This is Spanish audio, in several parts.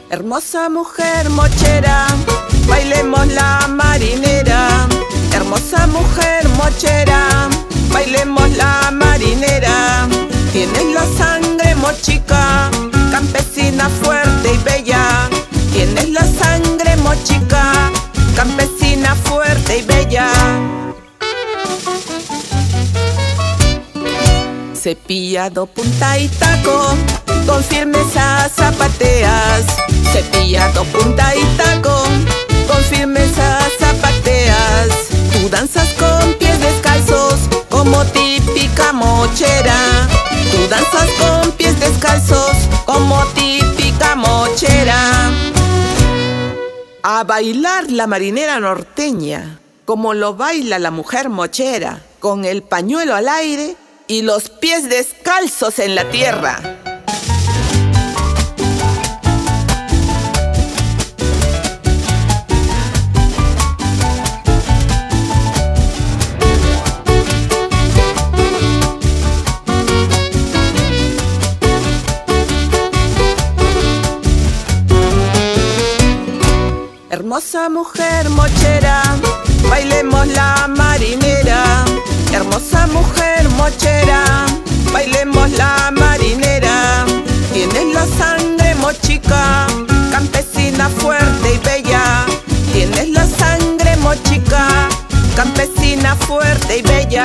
Hermosa mujer mochera, bailemos la marinera. Hermosa mujer mochera, bailemos la marinera. Tienes la sangre mochica, campesina fuerte y bella. Tienes la sangre mochica, campesina fuerte y bella. Cepillado, punta y taco, con firmeza zapateas. Cepillado, punta y taco, con firmeza zapateas. Tú danzas con pies descalzos, como típica mochera. Tú danzas con pies descalzos, como típica mochera. A bailar la marinera norteña, como lo baila la mujer mochera, con el pañuelo al aire y los pies descalzos en la tierra. Hermosa mujer mochera, bailemos la marinera. Hermosa mujer mochera, bailemos la marinera. Tienes la sangre mochica, campesina fuerte y bella. Tienes la sangre mochica, campesina fuerte y bella.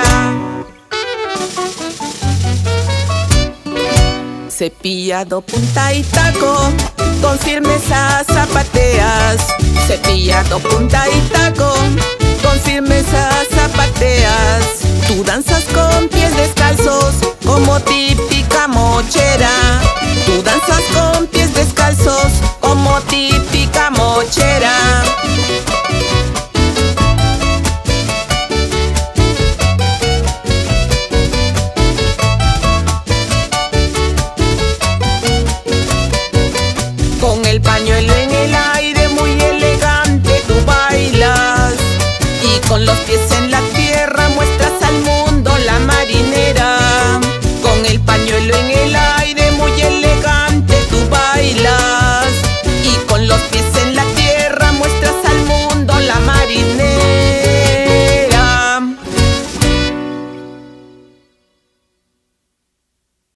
Cepillado, punta y taco, con firmeza zapateas. Cepillado, punta y taco, con firmeza zapateas. Tú danzas con pies descalzos, como típica mochera. Tú danzas con pies descalzos, como típica